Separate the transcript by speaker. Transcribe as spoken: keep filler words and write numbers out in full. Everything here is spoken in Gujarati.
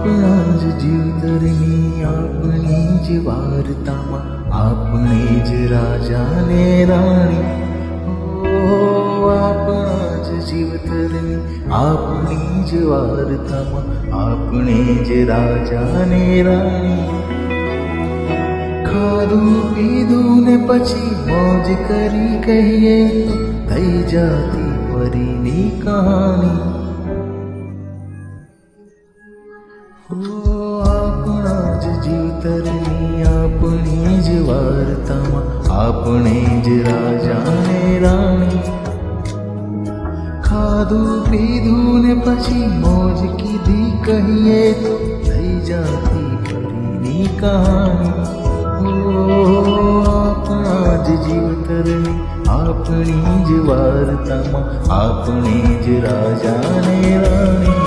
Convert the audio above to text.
Speaker 1: આપણા જ જીવતરની આપણી જ વાર્તામાં આપણે જ રાજા ને રાણી. ઓ આપણા જ જીવતરની આપણી જ વાર્તામાં આપણે જ રાજા ને રાણી. ખાધું પીધું ને પછી મોજ કરી કહીએ તો થઈ જાતી પરીની કહાની. આપણા જ જીવતરની આપણી જ વાર્તામાં આપણે જ રાજા ને રાણી. ખાધું પીધું ને પછી મોજ કીધી કહીએ તો થઈ જાતી પરીની કહાની. આપણા જ જીવતરની આપણી જ વાર્તામાં આપણે જ રાજા ને રાણી.